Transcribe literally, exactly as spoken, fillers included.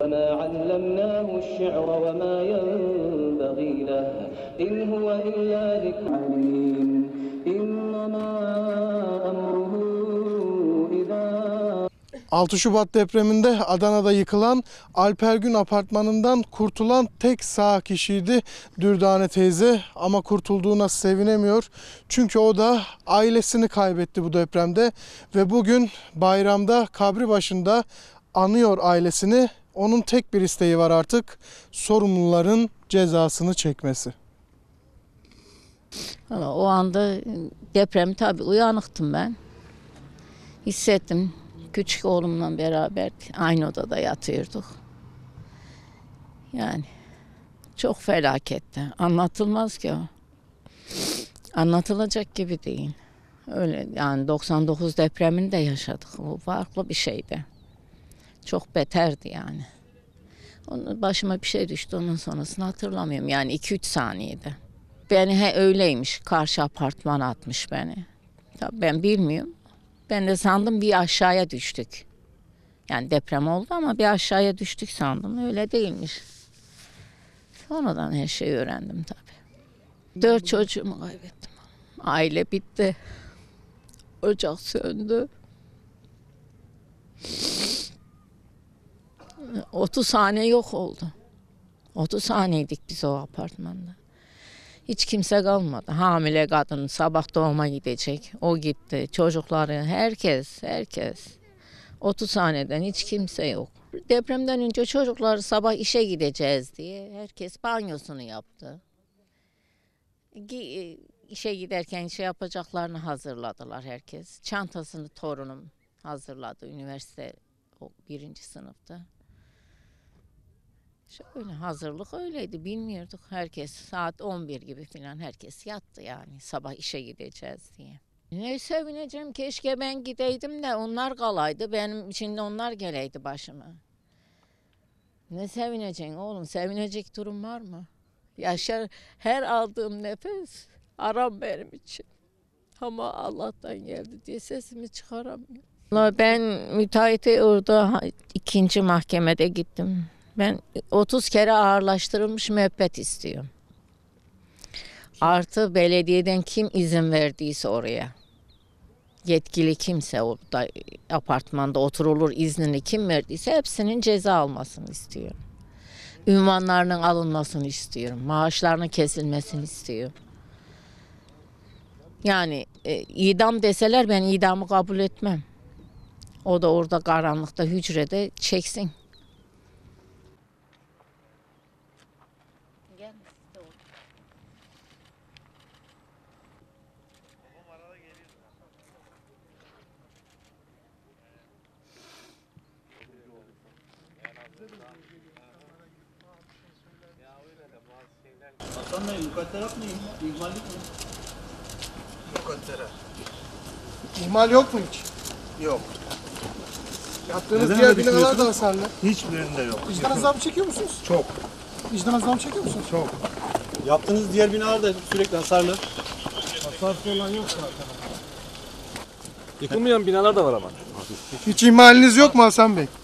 وما علمناه الشعر وما ينبغي له إن هو إلا ذكر عليم إنما أمره إذا altı Şubat depreminde Adana'da yıkılan Alpergün apartmanından kurtulan tek sağ kişiydi Dürdane teyze, ama kurtulduğuna sevinemiyor. Çünkü o da ailesini kaybetti bu depremde ve bugün bayramda kabri başında anıyor ailesini. Onun tek bir isteği var artık: sorumluların cezasını çekmesi. O anda deprem, tabii uyanıktım ben. Hissettim. Küçük oğlumla beraber aynı odada yatıyorduk. Yani çok felaketti. Anlatılmaz ki o. Anlatılacak gibi değil. Öyle yani doksan dokuz depremini de yaşadık. O farklı bir şeydi. Çok beterdi yani. Onun başıma bir şey düştü, ondan sonrasını hatırlamıyorum. Yani iki üç saniyede. Beni he öyleymiş. Karşı apartmana atmış beni. Tabii ben bilmiyorum. Ben de sandım bir aşağıya düştük. Yani deprem oldu ama bir aşağıya düştük sandım. Öyle değilmiş. Sonradan her şeyi öğrendim tabii. Dört çocuğumu kaybettim. Aile bitti. Ocak söndü. otuz hane yok oldu. otuz haneydik biz o apartmanda. Hiç kimse kalmadı. Hamile kadın sabah doğuma gidecek. O gitti. Çocukları, herkes, herkes. otuz haneden hiç kimse yok. Depremden önce çocuklar sabah işe gideceğiz diye herkes banyosunu yaptı. İşe giderken şey yapacaklarını hazırladılar herkes. Çantasını torunum hazırladı. Üniversite birinci sınıfta. Şöyle hazırlık öyleydi, bilmiyorduk. Herkes saat on bir gibi falan herkes yattı yani, sabah işe gideceğiz diye. Ne sevineceğim, keşke ben gideydim de onlar kalaydı, benim için de onlar geleydi başıma. Ne sevineceksin oğlum, sevinecek durum var mı? Yaşar, her aldığım nefes aram benim için. Ama Allah'tan geldi diye sesimi çıkaramıyorum. Ben müteahhite orada ikinci mahkemede gittim. Ben otuz kere ağırlaştırılmış müebbet istiyorum. Artı belediyeden kim izin verdiyse oraya, yetkili kimse orada apartmanda oturulur iznini kim verdiyse hepsinin ceza almasını istiyorum. Ünvanlarının alınmasını istiyorum. Maaşlarının kesilmesini istiyorum. Yani e, idam deseler ben idamı kabul etmem. O da orada karanlıkta hücrede çeksin. Hasan Bey, mukadder yapmayın. İhmallik mi? Mukaddere. İhmal yok mu hiç? Yok. Yaptığınız Neden diğer öyle binalar da düşünüyorsunuz? hasarlı. Hiçbirinde yok. Vicdan azabı çekiyor musunuz? Çok. Vicdan azabı çekiyor musunuz? Çok. Yaptığınız diğer binalar da sürekli hasarlı. Hasarlı olan yok zaten. Yıkılmayan binalar da var ama. Hiç ihmaliniz yok mu Hasan Bey?